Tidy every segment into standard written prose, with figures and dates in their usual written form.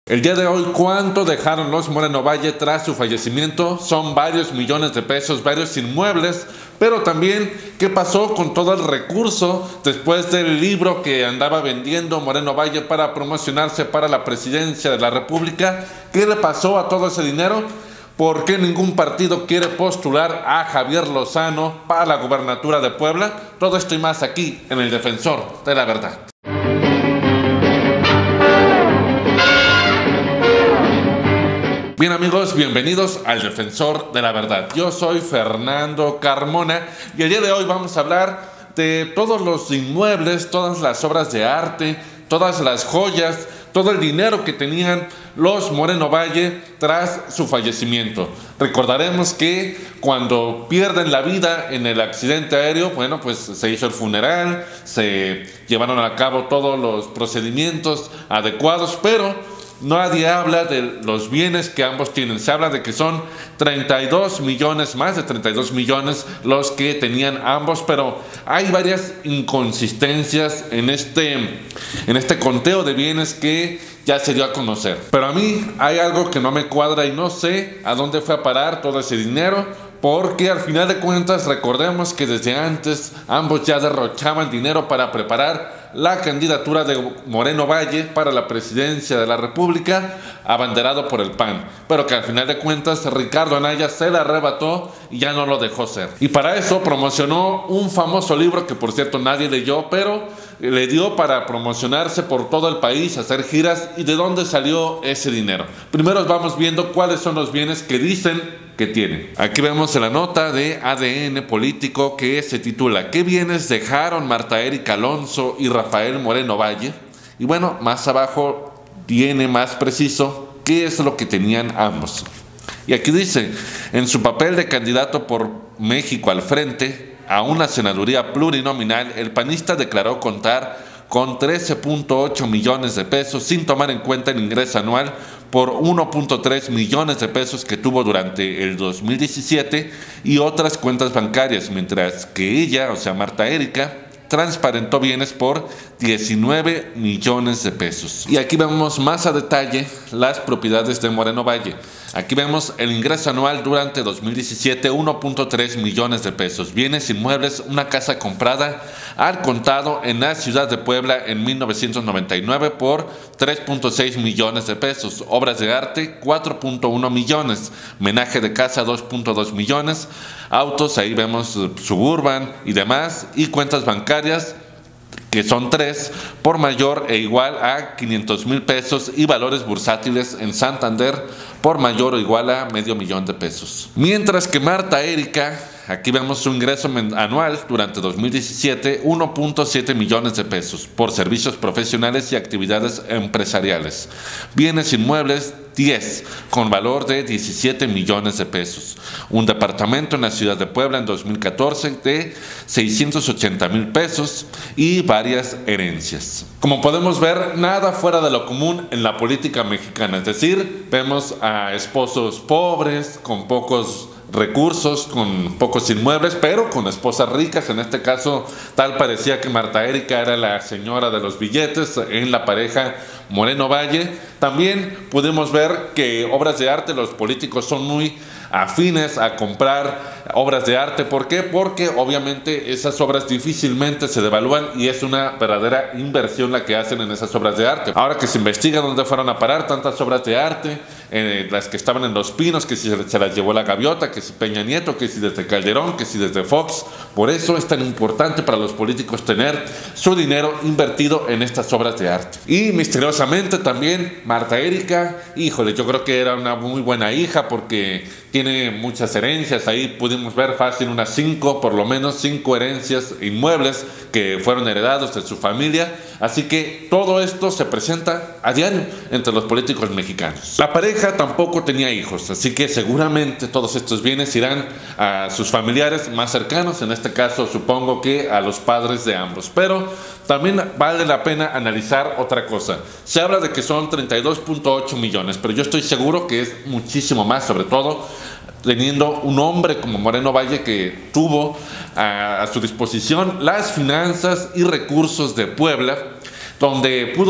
El día de hoy, ¿cuánto dejaron los Moreno Valle tras su fallecimiento? Son varios millones de pesos, varios inmuebles, pero también, ¿qué pasó con todo el recurso después del libro que andaba vendiendo Moreno Valle para promocionarse para la presidencia de la República? ¿Qué le pasó a todo ese dinero? ¿Por qué ningún partido quiere postular a Javier Lozano para la gubernatura de Puebla? Todo esto y más aquí en El Defensor de la Verdad. Bien amigos, bienvenidos al Defensor de la Verdad. Yo soy Fernando Carmona y el día de hoy vamos a hablar de todos los inmuebles, todas las obras de arte, todas las joyas, todo el dinero que tenían los Moreno Valle tras su fallecimiento. Recordaremos que cuando pierden la vida en el accidente aéreo, bueno, pues se hizo el funeral, se llevaron a cabo todos los procedimientos adecuados, pero nadie habla de los bienes que ambos tienen. Se habla de que son 32 millones, más de 32 millones los que tenían ambos, pero hay varias inconsistencias en este conteo de bienes que ya se dio a conocer. Pero a mí hay algo que no me cuadra y no sé a dónde fue a parar todo ese dinero, porque al final de cuentas recordemos que desde antes ambos ya derrochaban dinero para preparar la candidatura de Moreno Valle para la presidencia de la República, abanderado por el PAN, pero que al final de cuentas Ricardo Anaya se la arrebató y ya no lo dejó ser. Y para eso promocionó un famoso libro que por cierto nadie leyó, pero le dio para promocionarse por todo el país, hacer giras. ¿Y de dónde salió ese dinero? Primero vamos viendo cuáles son los bienes que dicen que tienen. Aquí vemos la nota de ADN Político que se titula ¿Qué bienes dejaron Marta Erika Alonso y Rafael Moreno Valle? Y bueno, más abajo tiene más preciso qué es lo que tenían ambos. Y aquí dice, en su papel de candidato por México al frente a una senaduría plurinominal, el panista declaró contar con 13.8 millones de pesos sin tomar en cuenta el ingreso anual por 1.3 millones de pesos que tuvo durante el 2017 y otras cuentas bancarias, mientras que ella, o sea Marta Erika, transparentó bienes por 19 millones de pesos. Y aquí vemos más a detalle las propiedades de Moreno Valle. Aquí vemos el ingreso anual durante 2017, 1.3 millones de pesos. Bienes inmuebles, una casa comprada al contado en la ciudad de Puebla en 1999 por 3.6 millones de pesos. Obras de arte, 4.1 millones. Menaje de casa, 2.2 millones. Autos, ahí vemos Suburban y demás. Y cuentas bancarias, que son 3, por mayor e igual a 500,000 pesos, y valores bursátiles en Santander por mayor o igual a $500,000 de pesos. Mientras que Marta Erika, aquí vemos su ingreso anual durante 2017, 1.7 millones de pesos por servicios profesionales y actividades empresariales. Bienes inmuebles, 10, con valor de 17 millones de pesos. Un departamento en la ciudad de Puebla en 2014 de 680,000 pesos y varias herencias. Como podemos ver, nada fuera de lo común en la política mexicana. Es decir, vemos a esposos pobres, con pocos recursos, con pocos inmuebles, pero con esposas ricas. En este caso, tal parecía que Marta Erika era la señora de los billetes en la pareja Moreno Valle. También pudimos ver que obras de arte, los políticos son muy afines a comprar obras de arte. ¿Por qué? Porque obviamente esas obras difícilmente se devalúan y es una verdadera inversión la que hacen en esas obras de arte. Ahora que se investiga dónde fueron a parar tantas obras de arte, las que estaban en Los Pinos, que si se las llevó la Gaviota, que si Peña Nieto, que si desde Calderón, que si desde Fox. Por eso es tan importante para los políticos tener su dinero invertido en estas obras de arte. Y misteriosamente también Marta Erika, híjole, yo creo que era una muy buena hija porque tiene muchas herencias. Ahí pudimos ver fácil unas 5, por lo menos 5 herencias inmuebles que fueron heredados de su familia. Así que todo esto se presenta a diario entre los políticos mexicanos. La pareja tampoco tenía hijos, así que seguramente todos estos bienes irán a sus familiares más cercanos, en este caso supongo que a los padres de ambos. Pero también vale la pena analizar otra cosa. Se habla de que son 32.8 millones, pero yo estoy seguro que es muchísimo más, sobre todo teniendo un hombre como Moreno Valle que tuvo a su disposición las finanzas y recursos de Puebla, donde pudo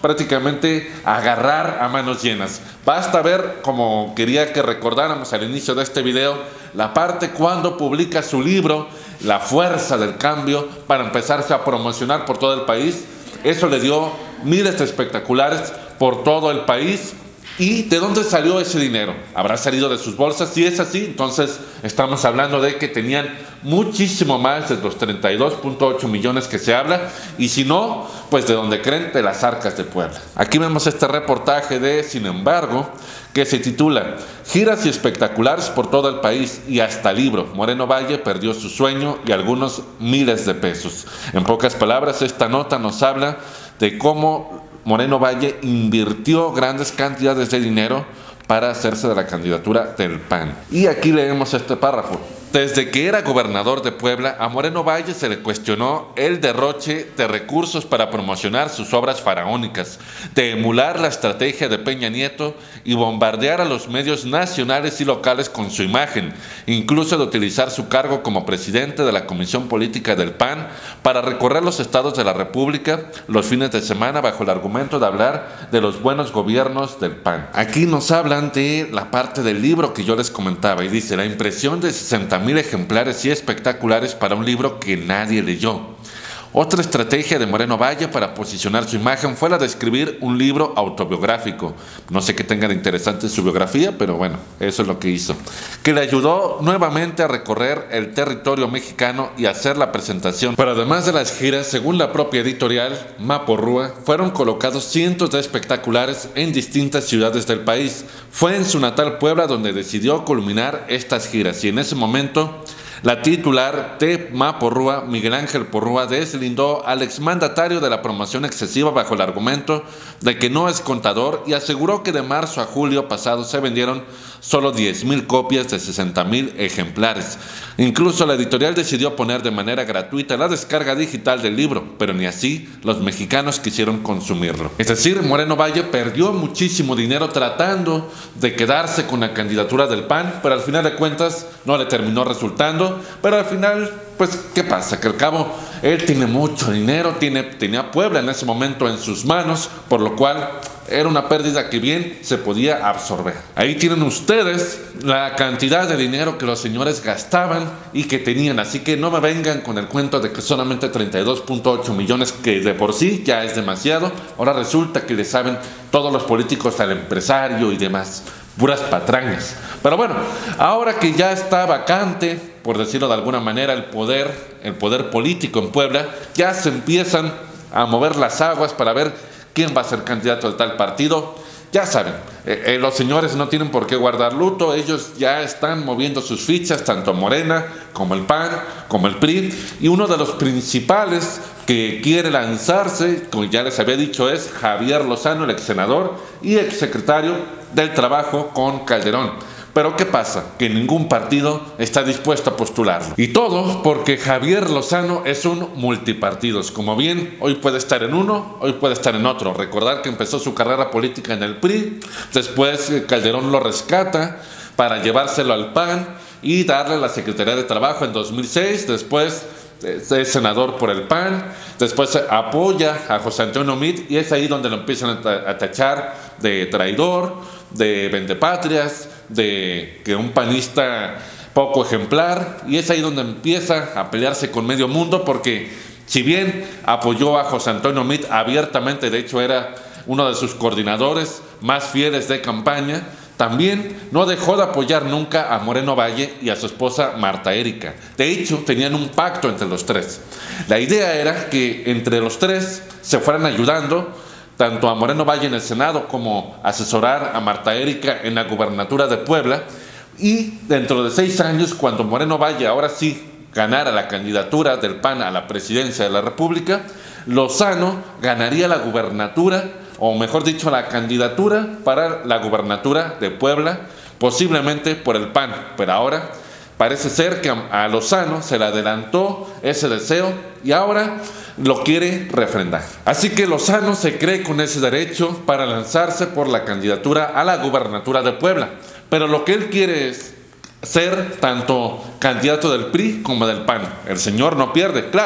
prácticamente agarrar a manos llenas. Basta ver, como quería que recordáramos al inicio de este video, la parte cuando publica su libro La Fuerza del Cambio, para empezarse a promocionar por todo el país. Eso le dio miles de espectaculares por todo el país. ¿Y de dónde salió ese dinero? ¿Habrá salido de sus bolsas? Si es así, entonces estamos hablando de que tenían muchísimo más de los 32.8 millones que se habla, y si no, pues de donde creen, de las arcas de Puebla. Aquí vemos este reportaje de Sin embargo, que se titula Giras y espectaculares por todo el país y hasta libro. Moreno Valle perdió su sueño y algunos miles de pesos. En pocas palabras, esta nota nos habla de cómo Moreno Valle invirtió grandes cantidades de dinero para hacerse de la candidatura del PAN. Y aquí leemos este párrafo. Desde que era gobernador de Puebla, a Moreno Valle se le cuestionó el derroche de recursos para promocionar sus obras faraónicas, de emular la estrategia de Peña Nieto y bombardear a los medios nacionales y locales con su imagen, incluso de utilizar su cargo como presidente de la Comisión Política del PAN para recorrer los estados de la República los fines de semana bajo el argumento de hablar de los buenos gobiernos del PAN. Aquí nos hablan de la parte del libro que yo les comentaba y dice: la impresión de 60,000 ejemplares y espectaculares para un libro que nadie leyó. Otra estrategia de Moreno Valle para posicionar su imagen fue la de escribir un libro autobiográfico. No sé qué tenga de interesante su biografía, pero bueno, eso es lo que hizo. Que le ayudó nuevamente a recorrer el territorio mexicano y hacer la presentación. Pero además de las giras, según la propia editorial Maporrúa, fueron colocados cientos de espectaculares en distintas ciudades del país. Fue en su natal Puebla donde decidió culminar estas giras y en ese momento la titular de Maporrúa, Miguel Ángel Porrúa, deslindó al exmandatario de la promoción excesiva bajo el argumento de que no es contador y aseguró que de marzo a julio pasado se vendieron solo 10,000 copias de 60,000 ejemplares. Incluso la editorial decidió poner de manera gratuita la descarga digital del libro, pero ni así los mexicanos quisieron consumirlo. Es decir, Moreno Valle perdió muchísimo dinero tratando de quedarse con la candidatura del PAN, pero al final de cuentas no le terminó resultando. Pero al final, pues, ¿qué pasa? Que al cabo él tiene mucho dinero, tenía Puebla en ese momento en sus manos, por lo cual era una pérdida que bien se podía absorber. Ahí tienen ustedes la cantidad de dinero que los señores gastaban y que tenían, así que no me vengan con el cuento de que solamente 32.8 millones, que de por sí ya es demasiado. Ahora resulta que le saben todos los políticos al empresario y demás. Puras patrañas. Pero bueno, ahora que ya está vacante, por decirlo de alguna manera, el poder político en Puebla, ya se empiezan a mover las aguas para ver quién va a ser candidato de tal partido. Ya saben, los señores no tienen por qué guardar luto, ellos ya están moviendo sus fichas, tanto Morena como el PAN, como el PRI, y uno de los principales que quiere lanzarse, como ya les había dicho, es Javier Lozano, el ex senador y ex secretario del Trabajo con Calderón. Pero ¿qué pasa? Que ningún partido está dispuesto a postularlo. Y todo porque Javier Lozano es un multipartidos. Como bien, hoy puede estar en uno, hoy puede estar en otro. Recordar que empezó su carrera política en el PRI, después Calderón lo rescata para llevárselo al PAN y darle la Secretaría de Trabajo en 2006, después es senador por el PAN, después apoya a José Antonio Meade y es ahí donde lo empiezan a tachar de traidor, de vendepatrias, de que un panista poco ejemplar, y es ahí donde empieza a pelearse con medio mundo, porque si bien apoyó a José Antonio Meade abiertamente, de hecho era uno de sus coordinadores más fieles de campaña, también no dejó de apoyar nunca a Moreno Valle y a su esposa Marta Erika. De hecho, tenían un pacto entre los tres. La idea era que entre los tres se fueran ayudando, tanto a Moreno Valle en el Senado como asesorar a Marta Erika en la gubernatura de Puebla, y dentro de 6 años, cuando Moreno Valle ahora sí ganara la candidatura del PAN a la presidencia de la República, Lozano ganaría la gubernatura, o mejor dicho, la candidatura para la gubernatura de Puebla, posiblemente por el PAN, pero ahora parece ser que a Lozano se le adelantó ese deseo y ahora lo quiere refrendar. Así que Lozano se cree con ese derecho para lanzarse por la candidatura a la gubernatura de Puebla, pero lo que él quiere es ser tanto candidato del PRI como del PAN. El señor no pierde, claro.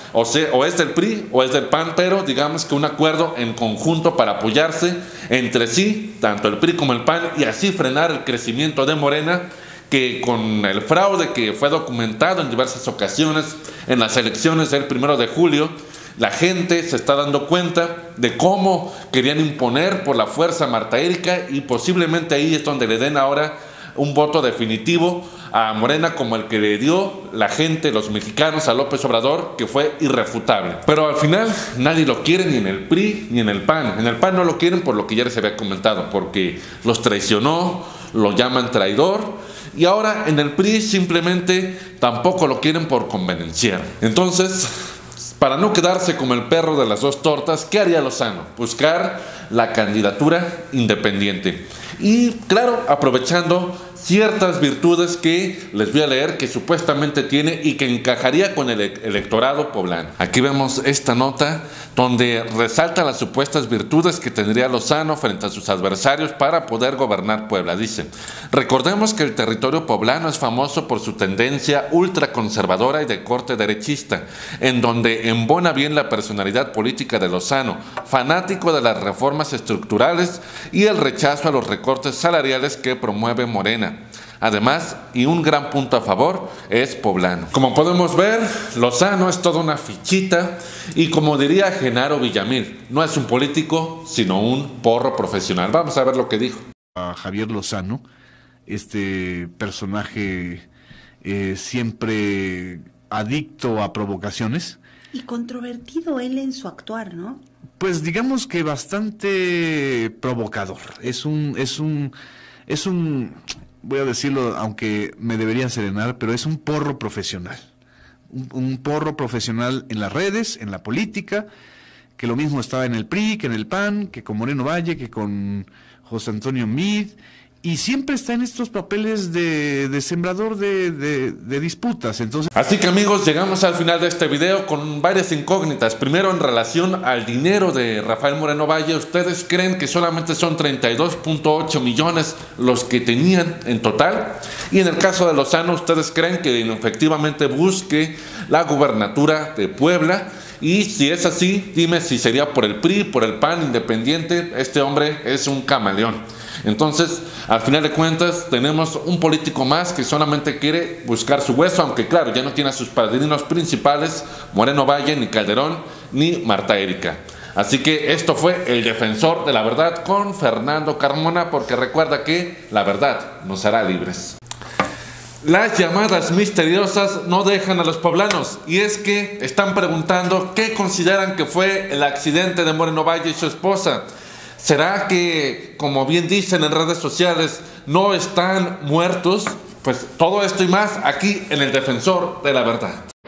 o es del PRI o es del PAN, pero digamos que un acuerdo en conjunto para apoyarse entre sí, tanto el PRI como el PAN, y así frenar el crecimiento de Morena, que con el fraude que fue documentado en diversas ocasiones en las elecciones del 1 de julio, la gente se está dando cuenta de cómo querían imponer por la fuerza a Marta Erika, y posiblemente ahí es donde le den ahora un voto definitivo a Morena, como el que le dio la gente, los mexicanos, a López Obrador, que fue irrefutable. Pero al final nadie lo quiere, ni en el PRI ni en el PAN. En el PAN no lo quieren por lo que ya les había comentado, porque los traicionó, lo llaman traidor, y ahora en el PRI simplemente tampoco lo quieren por conveniencia. Entonces, para no quedarse como el perro de las dos tortas, ¿qué haría Lozano? Buscar la candidatura independiente. Y claro, aprovechando ciertas virtudes que les voy a leer, que supuestamente tiene y que encajaría con el electorado poblano. Aquí vemos esta nota donde resalta las supuestas virtudes que tendría Lozano frente a sus adversarios para poder gobernar Puebla. Dice: recordemos que el territorio poblano es famoso por su tendencia ultraconservadora y de corte derechista, en donde embona bien la personalidad política de Lozano, fanático de las reformas estructurales y el rechazo a los recortes salariales que promueve Morena. Además, y un gran punto a favor, es poblano. Como podemos ver, Lozano es toda una fichita, y como diría Genaro Villamil, no es un político, sino un porro profesional. Vamos a ver lo que dijo. A Javier Lozano, este personaje siempre adicto a provocaciones. Y controvertido él en su actuar, ¿no? Pues digamos que bastante provocador. Es un, voy a decirlo, aunque me deberían serenar, pero es un porro profesional. Un porro profesional en las redes, en la política, que lo mismo estaba en el PRI, que en el PAN, que con Moreno Valle, que con José Antonio Meade, y siempre está en estos papeles de sembrador de disputas. Entonces, así que amigos, llegamos al final de este video con varias incógnitas. Primero, en relación al dinero de Rafael Moreno Valle, ¿ustedes creen que solamente son 32.8 millones los que tenían en total? Y en el caso de Lozano, ¿ustedes creen que efectivamente busque la gubernatura de Puebla? Y si es así, dime si sería por el PRI, por el PAN, independiente. Este hombre es un camaleón. Entonces, al final de cuentas, tenemos un político más que solamente quiere buscar su hueso, aunque claro, ya no tiene a sus padrinos principales, Moreno Valle, ni Calderón, ni Marta Erika. Así que esto fue El Defensor de la Verdad con Fernando Carmona, porque recuerda que la verdad nos hará libres. Las llamadas misteriosas no dejan a los poblanos, y es que están preguntando qué consideran que fue el accidente de Moreno Valle y su esposa. ¿Será que, como bien dicen en redes sociales, no están muertos? Pues todo esto y más aquí en El Defensor de la Verdad.